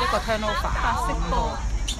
一個 turnover 白色波，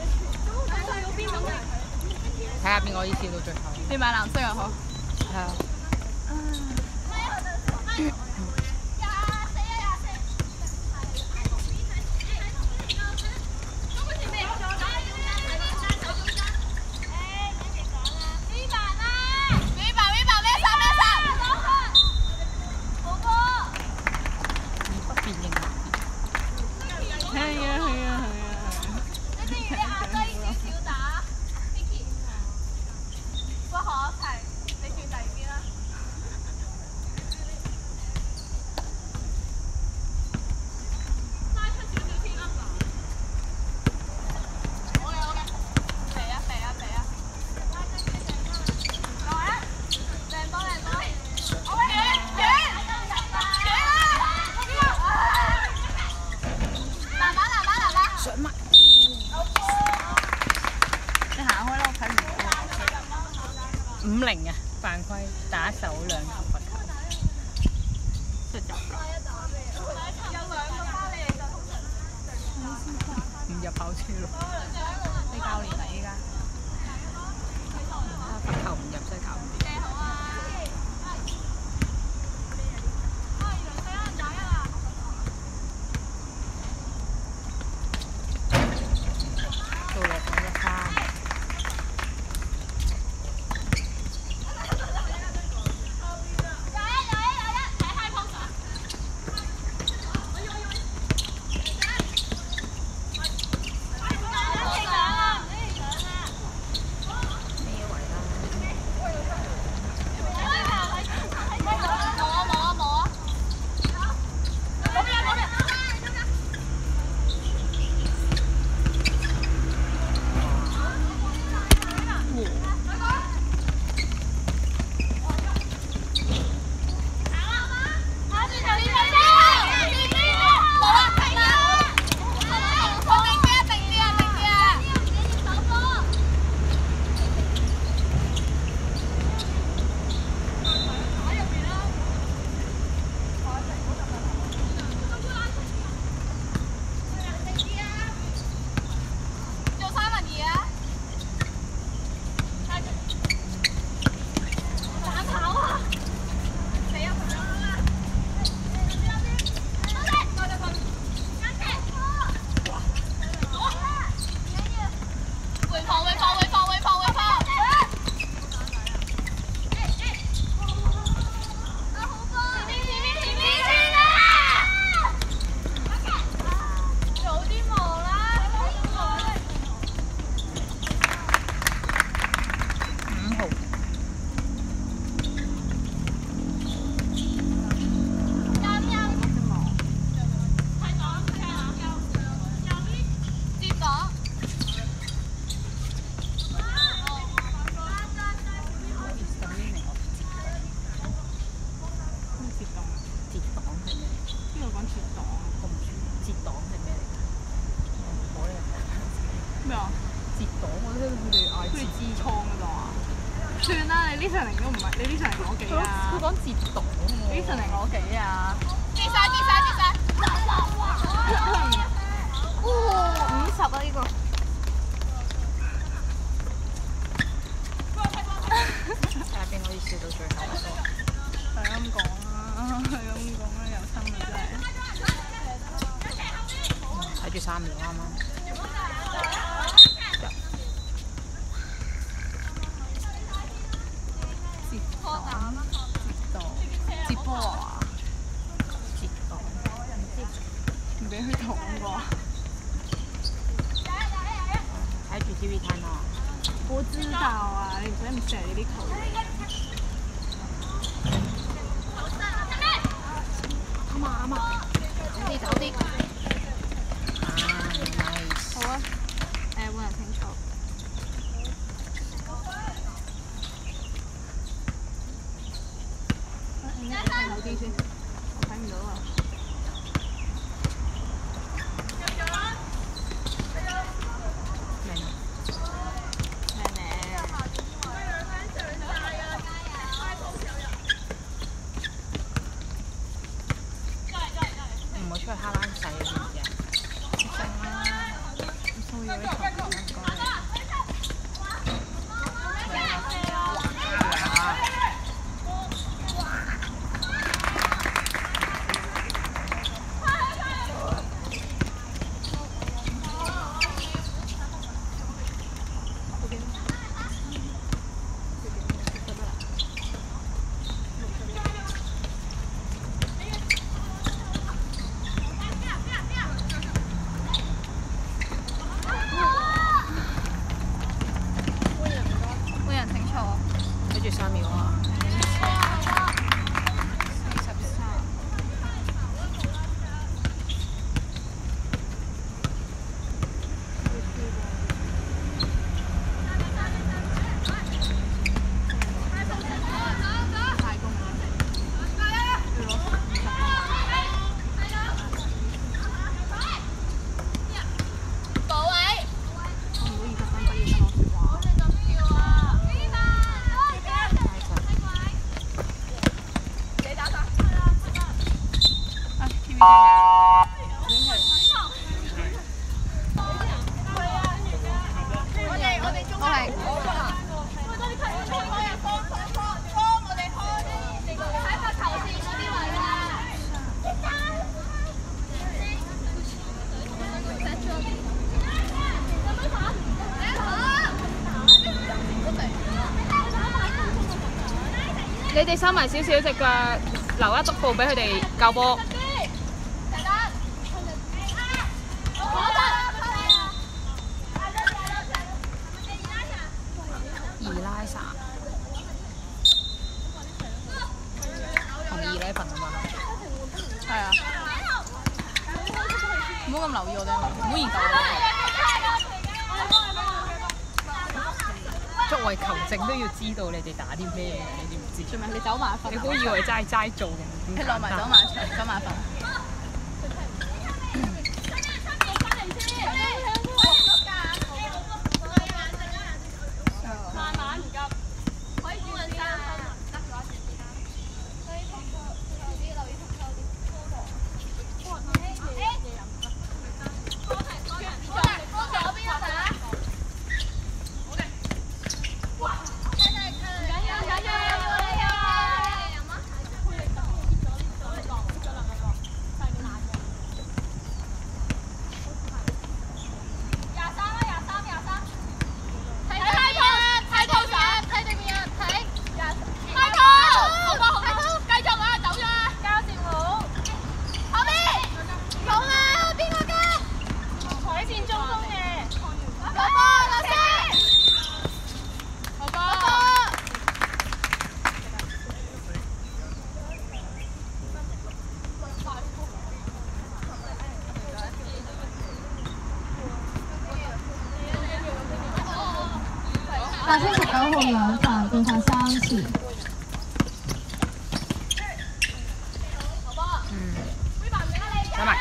睇下邊個可以笑到最後。 你買藍色啊？好。 係啊。50啊，犯規打手2球罰球，出入㗎。唔入跑車咯。 你教練嚟依家。 罰球唔入真係搞唔掂。做落講得翻。 算啦，你呢場零都唔係，你呢場零攞幾啊？ 佢講折檔喎。 呢場零攞幾啊？ 跌晒！ 哦，50啊呢個。 睇下邊可以笑到最後一個。 係咁講啦，有心啊真係。 睇住3秒啱啱。 接波啊！ 接檔。 唔俾佢同喎。 睇住 TV 睇咯。 我知道啊，你唔使咁射呢啲球。啱啊！走啲。 nice。 好啊。換人清楚。好啲先，我睇唔到啊。 唔好出去哈蘭洗啊！知唔知啊？ 3秒啊你哋收埋少少隻腳，留一篤步俾佢哋教波。二拉薩同2呢份啊嘛。係啊，唔好咁留意我哋，唔好研究我哋。作為球證都要知道你哋打啲咩嘅，你知唔知？做咩？你走埋一份。你估以為齋做嘅？你落埋走埋一場，走埋一份。慢慢唔急，可以轉身。得咗一次啦。所以留意防守啲。左邊啊！ 879號兩犯，共犯3次。 走埋。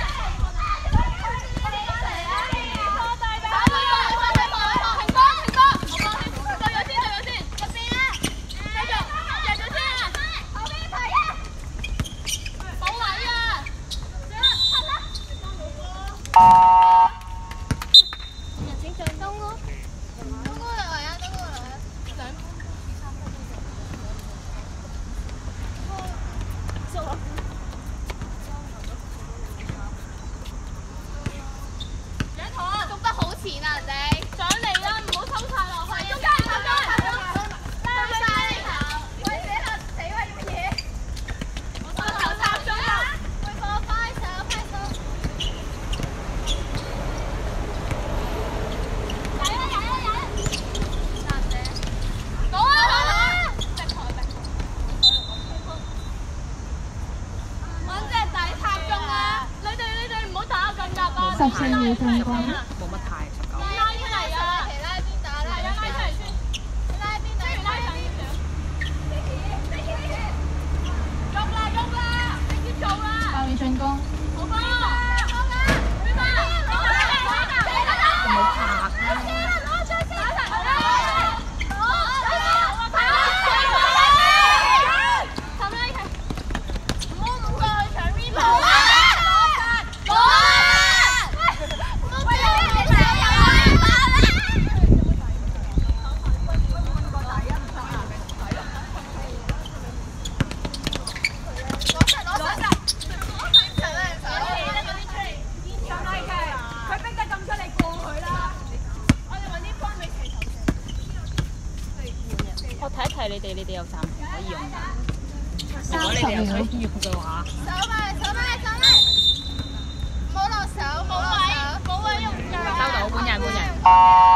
14秒進攻。 冇乜太足夠。 拉出嚟啊！拉邊打啦！拉出嚟先。拉邊打？拉上呢條。喐啦喐啦！你先做啦。 8秒進攻。 好波！好啦！去吧！ 冇拍。 攞你哋有暫唔可以用㗎。如果你 30 哋有需秒。 要嘅話， 手埋，唔好落手，冇位用㗎。 收到，搬人。